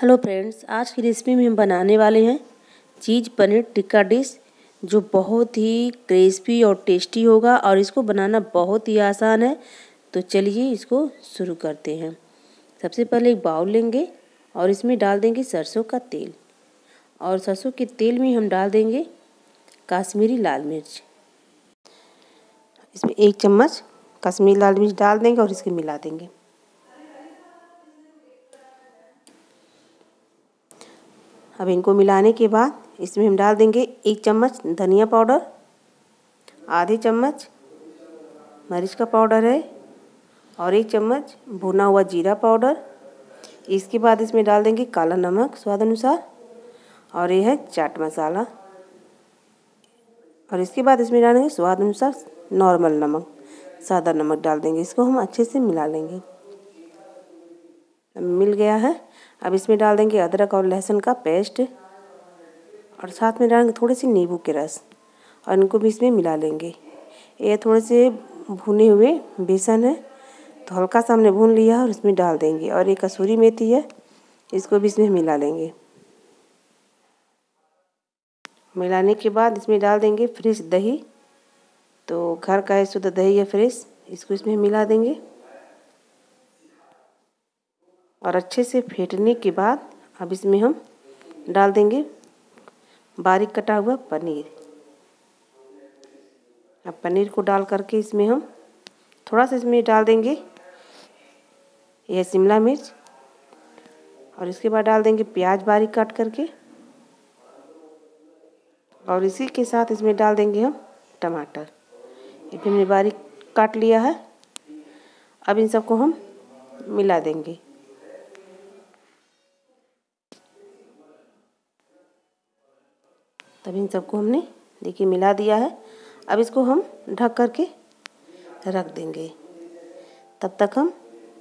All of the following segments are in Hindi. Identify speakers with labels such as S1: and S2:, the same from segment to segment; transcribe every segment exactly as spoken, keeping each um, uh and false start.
S1: हेलो फ्रेंड्स, आज की रेसिपी में हम बनाने वाले हैं चीज़ पनीर टिक्का डिश, जो बहुत ही क्रिस्पी और टेस्टी होगा और इसको बनाना बहुत ही आसान है। तो चलिए इसको शुरू करते हैं। सबसे पहले एक बाउल लेंगे और इसमें डाल देंगे सरसों का तेल, और सरसों के तेल में हम डाल देंगे कश्मीरी लाल मिर्च। इसमें एक चम्मच कश्मीरी लाल मिर्च डाल देंगे और इसके मिला देंगे। अब इनको मिलाने के बाद इसमें हम डाल देंगे एक चम्मच धनिया पाउडर, आधे चम्मच मिर्च का पाउडर है और एक चम्मच भुना हुआ जीरा पाउडर। इसके बाद इसमें डाल देंगे काला नमक स्वाद अनुसार, और ये है चाट मसाला। और इसके बाद इसमें डालेंगे स्वाद अनुसार नॉर्मल नमक, सादा नमक डाल देंगे। इसको हम अच्छे से मिला लेंगे। मिल गया है। अब इसमें डाल देंगे अदरक और लहसुन का पेस्ट, और साथ में डालेंगे थोड़े से नींबू के रस, और इनको भी इसमें मिला लेंगे। ये थोड़े से भुने हुए बेसन है, तो हल्का सा हमने भून लिया और इसमें डाल देंगे। और ये कसूरी मेथी है, इसको भी इसमें मिला लेंगे। मिलाने के बाद इसमें डाल देंगे फ्रेश दही, तो घर का है शुद्ध दही है फ्रेश, इसको इसमें मिला देंगे। और अच्छे से फेंटने के बाद अब इसमें हम डाल देंगे बारीक कटा हुआ पनीर। अब पनीर को डाल करके इसमें हम थोड़ा सा इसमें डाल देंगे यह शिमला मिर्च, और इसके बाद डाल देंगे प्याज बारीक काट करके, और इसी के साथ इसमें डाल देंगे हम टमाटर। ये भी हमने बारीक काट लिया है। अब इन सबको हम मिला देंगे। तब इन सबको हमने देखिए मिला दिया है। अब इसको हम ढक करके रख देंगे। तब तक हम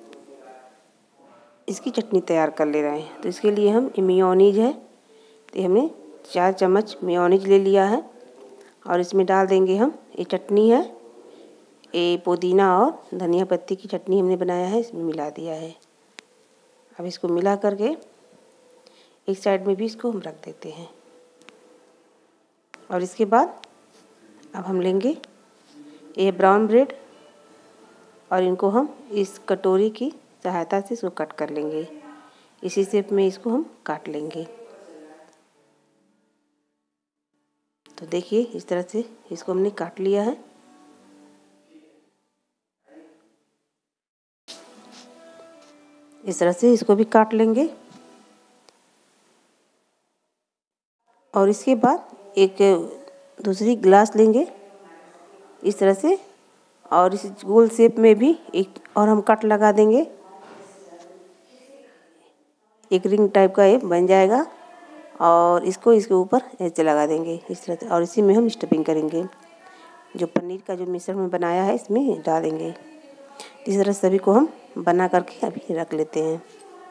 S1: इसकी चटनी तैयार कर ले रहे हैं। तो इसके लिए हम मेयोनीज है, तो हमने चार चम्मच मेयोनीज ले लिया है, और इसमें डाल देंगे हम ये चटनी है, ये पुदीना और धनिया पत्ती की चटनी हमने बनाया है, इसमें मिला दिया है। अब इसको मिला करके एक साइड में भी इसको हम रख देते हैं। और इसके बाद अब हम लेंगे ये ब्राउन ब्रेड, और इनको हम इस कटोरी की सहायता से इसको कट कर लेंगे। इसी शेप में इसको हम काट लेंगे। तो देखिए इस तरह से इसको हमने काट लिया है। इस तरह से इसको भी काट लेंगे। और इसके बाद एक दूसरी गिलास लेंगे इस तरह से, और इस गोल शेप में भी एक और हम कट लगा देंगे। एक रिंग टाइप का ये बन जाएगा, और इसको इसके ऊपर ऐसे लगा देंगे इस तरह से, और इसी में हम स्टफिंग करेंगे। जो पनीर का जो मिश्रण में बनाया है इसमें डालेंगे। इस तरह सभी को हम बना करके अभी रख लेते हैं।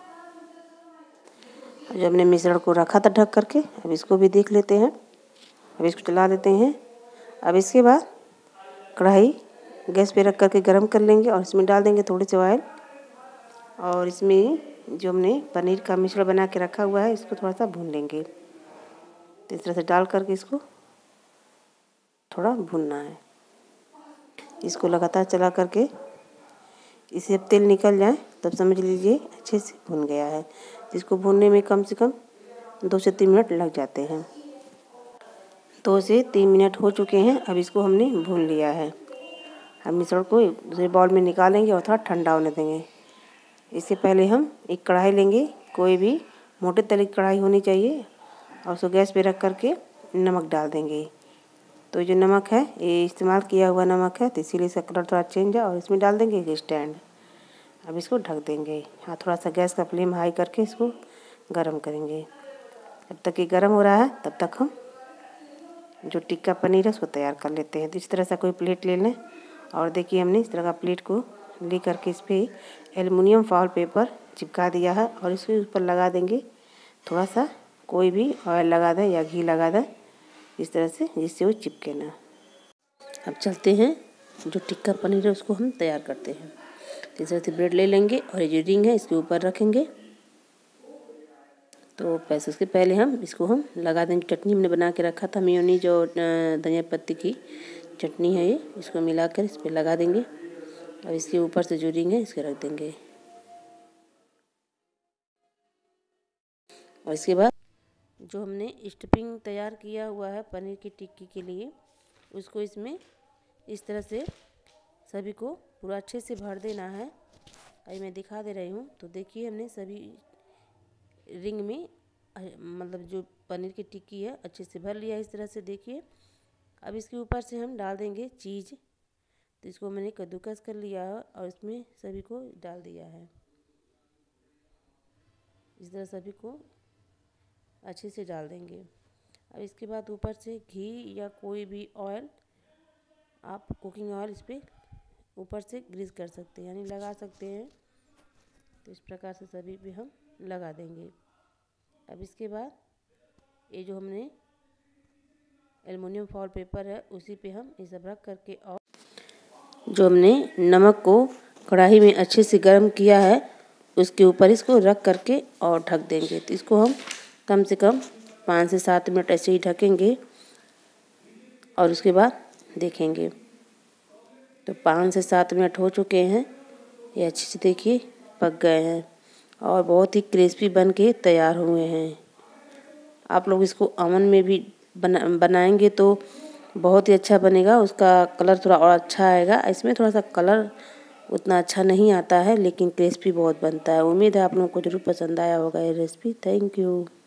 S1: जो हमने मिश्रण को रखा था ढक करके, अब इसको भी देख लेते हैं। अब इसको चला देते हैं। अब इसके बाद कढ़ाई गैस पे रख करके गरम कर लेंगे, और इसमें डाल देंगे थोड़े से ऑयल, और इसमें जो हमने पनीर का मिश्रण बना के रखा हुआ है इसको थोड़ा सा भून लेंगे। तो इस तरह से डाल करके इसको थोड़ा भूनना है। इसको लगातार चला करके इसे अब तेल निकल जाए तब समझ लीजिए अच्छे से भून गया है। इसको भूनने में कम से कम दो से तीन मिनट लग जाते हैं। दो से तीन मिनट हो चुके हैं। अब इसको हमने भून लिया है। हम मिश्रण को दूसरे बाउल में निकालेंगे और थोड़ा ठंडा होने देंगे। इससे पहले हम एक कढ़ाई लेंगे, कोई भी मोटे तले की कढ़ाई होनी चाहिए, और उसको गैस पे रख करके नमक डाल देंगे। तो जो नमक है ये इस्तेमाल किया हुआ नमक है, तो इसीलिए इसका कलर थोड़ा चेंज है। और इसमें डाल देंगे एक स्टैंड। अब इसको ढक देंगे। हाँ, थोड़ा सा गैस का फ्लेम हाई करके इसको गर्म करेंगे। जब तक ये गर्म हो रहा है तब तक हम जो टिक्का पनीर है उसको तैयार कर लेते हैं। तो इस तरह से कोई प्लेट ले लें, और देखिए हमने इस तरह का प्लेट को ले करके इस पर एल्युमिनियम फॉयल पेपर चिपका दिया है, और इसके ऊपर लगा देंगे थोड़ा सा कोई भी ऑयल लगा दें या घी लगा दें इस तरह से, जिससे वो चिपके ना। अब चलते हैं, जो टिक्का पनीर है उसको हम तैयार करते हैं। इस तरह से ब्रेड ले लेंगे और ये जो रिंग है इसके ऊपर रखेंगे, तो पैसे उसके पहले हम इसको हम लगा देंगे। चटनी हमने बना के रखा था, मेयोनीज जो धनिया पत्ती की चटनी है ये, इसको मिलाकर इस पर लगा देंगे। अब इसके ऊपर से जो रिंग है इसके रख देंगे। और इसके बाद जो हमने स्टफिंग तैयार किया हुआ है पनीर की टिक्की के लिए, उसको इसमें इस तरह से सभी को पूरा अच्छे से भर देना है। अभी मैं दिखा दे रही हूँ। तो देखिए हमने सभी रिंग में मतलब जो पनीर की टिक्की है अच्छे से भर लिया इस तरह से, देखिए। अब इसके ऊपर से हम डाल देंगे चीज़। तो इसको मैंने कद्दूकस कर लिया है और इसमें सभी को डाल दिया है। इस तरह सभी को अच्छे से डाल देंगे। अब इसके बाद ऊपर से घी या कोई भी ऑयल, आप कुकिंग ऑयल इस पर ऊपर से ग्रीस कर सकते हैं, यानी लगा सकते हैं। तो इस प्रकार से सभी पे हम लगा देंगे। अब इसके बाद ये जो हमने एल्युमिनियम फॉयल पेपर है उसी पे हम ये सब रख करके, और जो हमने नमक को कढ़ाई में अच्छे से गर्म किया है उसके ऊपर इसको रख करके और ढक देंगे। तो इसको हम कम से कम पाँच से सात मिनट ऐसे ही ढकेंगे और उसके बाद देखेंगे। तो पाँच से सात मिनट हो चुके हैं, ये अच्छे से देखिए पक गए हैं और बहुत ही क्रिस्पी बन के तैयार हुए हैं। आप लोग इसको ओवन में भी बना बनाएंगे तो बहुत ही अच्छा बनेगा, उसका कलर थोड़ा और अच्छा आएगा। इसमें थोड़ा सा कलर उतना अच्छा नहीं आता है लेकिन क्रिस्पी बहुत बनता है। उम्मीद है आप लोगों को ज़रूर पसंद आया होगा ये रेसिपी। Thank you.